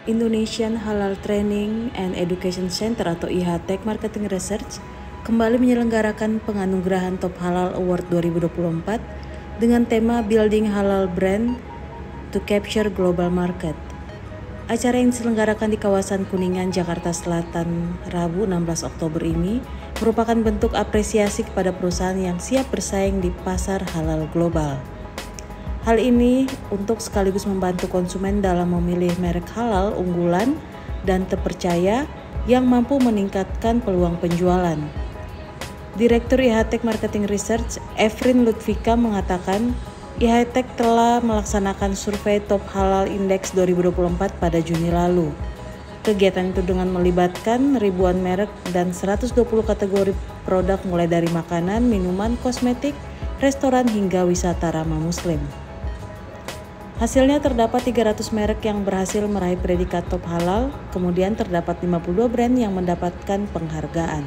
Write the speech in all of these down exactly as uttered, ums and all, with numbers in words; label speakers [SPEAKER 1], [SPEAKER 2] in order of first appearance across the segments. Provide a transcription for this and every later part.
[SPEAKER 1] Indonesian Halal Training and Education Center atau I H T E C Marketing Research kembali menyelenggarakan penganugerahan Top Halal Award dua ribu dua puluh empat dengan tema Building Halal Brand to Capture Global Market. Acara yang diselenggarakan di kawasan Kuningan, Jakarta Selatan, Rabu enam belas Oktober ini merupakan bentuk apresiasi kepada perusahaan yang siap bersaing di pasar halal global. Hal ini untuk sekaligus membantu konsumen dalam memilih merek halal unggulan dan terpercaya yang mampu meningkatkan peluang penjualan. Direktur I H T E C Marketing Research, Efrin Lutfika mengatakan, I H T E C telah melaksanakan survei Top Halal Index dua ribu dua puluh empat pada Juni lalu. Kegiatan itu dengan melibatkan ribuan merek dan seratus dua puluh kategori produk mulai dari makanan, minuman, kosmetik, restoran hingga wisata ramah muslim. Hasilnya terdapat tiga ratus merek yang berhasil meraih predikat top halal, kemudian terdapat lima puluh dua brand yang mendapatkan penghargaan.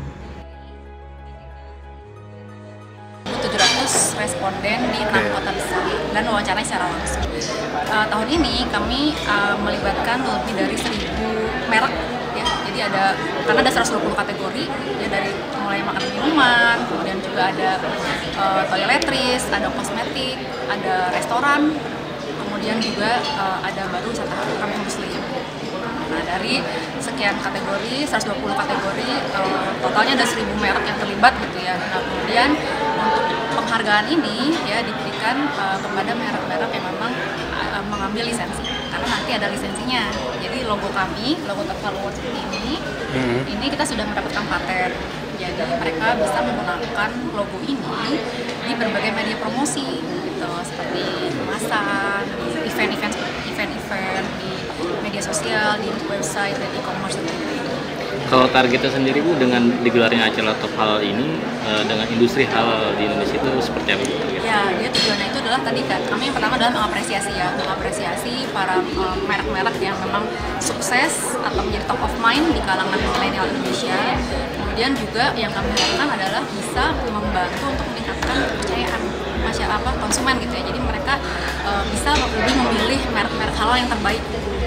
[SPEAKER 2] tujuh ratus responden di enam kota besar dan wawancara secara langsung. Uh, tahun ini kami uh, melibatkan lebih dari seribu merek, ya. Jadi ada karena ada seratus dua puluh kategori, ya, dari mulai makanan minuman, kemudian juga ada uh, toiletries, ada kosmetik, ada restoran. Kemudian juga uh, ada baru wisata ramah muslim. Nah, dari sekian kategori, seratus dua puluh kategori, uh, totalnya ada seribu merek yang terlibat gitu ya. Nah, kemudian untuk penghargaan ini ya diberikan uh, kepada merek-merek yang memang uh, mengambil lisensi, karena nanti ada lisensinya. Jadi logo kami, logo Top Halal Award ini, hmm. ini kita sudah mendapatkan paten. Jadi mereka bisa menggunakan logo ini di berbagai media promosi, gitu, seperti kemasan, di event-event, event-event di media sosial, di website, dan e-commerce.
[SPEAKER 3] Kalau targetnya sendiri Bu, dengan digelarnya acara Top Halal ini uh, dengan industri halal di Indonesia itu seperti apa? Gitu?
[SPEAKER 2] Ya, dia tujuannya itu adalah tadi kan, kami yang pertama adalah mengapresiasi ya, mengapresiasi para um, merek-merek yang memang sukses atau menjadi top of mind di kalangan milenial Indonesia. Kemudian juga yang kami harapkan adalah bisa membantu untuk meningkatkan kepercayaan masyarakat konsumen gitu ya. Jadi mereka uh, bisa lebih memilih merek-merek halal yang terbaik.